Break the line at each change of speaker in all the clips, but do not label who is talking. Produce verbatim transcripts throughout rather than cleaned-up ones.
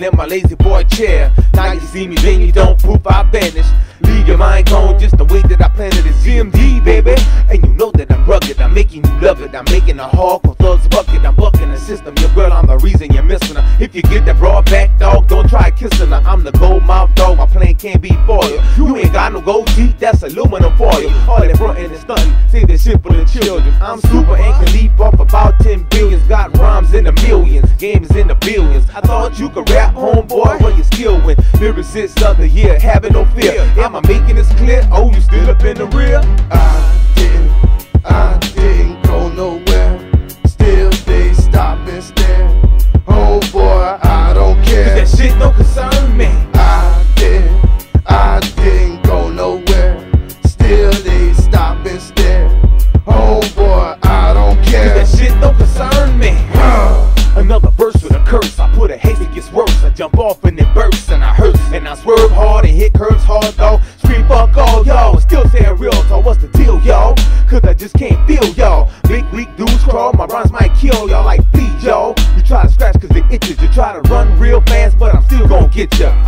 in my lazy boy chair. Now you see me, then you don't poof, I vanish. Leave your mind gone just the way that I planned it. It's G M D, baby. And you know that I'm rugged, I'm making you love it. I'm making a hog for thugs bucket. I'm bucking the system, your girl, I'm the reason you're missing her. If you get that broad back, dog, don't try kissing her. I'm the gold mouth dog, my plan can't be foiled. You ain't got no gold teeth, that's aluminum foil. All that frontin' and stuntin', say this shit for the children. I'm super and can leap off about ten billions. Got rhymes in the millions, games in the billions. I thought you could rap, homeboy, well you still win. Lyricist of the year, having no fear. Am I making this clear? Oh, you still up in the rear?
I didn't, I didn't go nowhere. Still they stop and stare. Oh boy, I don't care.
That shit don't concern me.
I didn't, I didn't go nowhere. Still they stop and stare. Oh boy, I don't care.
That shit don't concern me. Another verse with a curse. I put a haste, it gets worse. I jump off and it bursts and I hurt. And I swerve hard and hit curves hard though. Scream fuck all y'all, still saying real. So what's the deal, y'all? Cause I just can't feel y'all. Big weak dudes crawl, my rhymes might kill y'all like please y'all. You try to scratch cause it itches. You try to run real fast, but I'm still gonna get ya.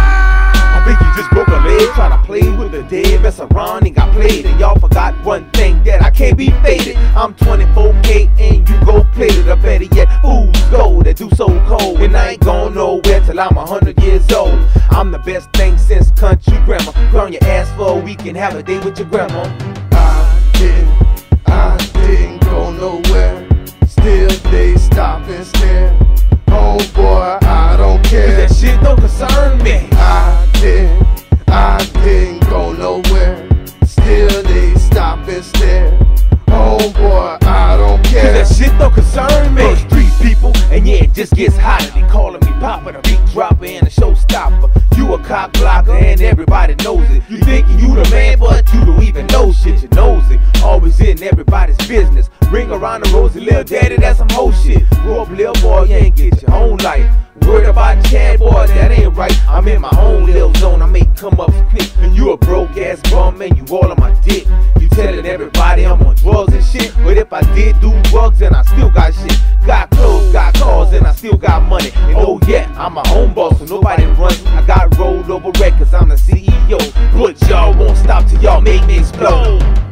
I think you just broke a leg trying to play with the dead. Mess around and got played. And y'all forgot one thing, that I can't be faded. I'm twenty-four K and you go play it. Or better yet, fools go that do so cold. And I ain't going nowhere till I'm a hundred years old. I'm the best thing since country grammar. Ground your ass for a week and have a day with your grandma.
I didn't, I didn't go nowhere. Still they stop and stare. Oh boy, I don't care.
That shit don't concern me.
I didn't, I didn't go nowhere. Still they stop and stare. Oh boy, I don't care.
That shit don't concern me. Street people, and yeah, it just gets hotter. They calling me Papa, the beat dropper and the showstopper. You a cock blocker and everybody knows it. You thinking you the man, but you don't even know shit. You knows it. Always in everybody's business. Ring around the rosy, little daddy, that's some whole shit. Grow up, little boy, you ain't get your own life. Worried about Chad, boy, that ain't right. I'm in my own little zone, I make come up quick. And you a broke ass bum and you all on my dick. You telling everybody I'm on drugs and shit. But if I did do drugs and I still got shit. Got clothes, got cars, and I still got money. And oh yeah, I'm my own boss, so nobody runs. I got rolled over records, I'm the C E O. But y'all won't stop till y'all make me explode.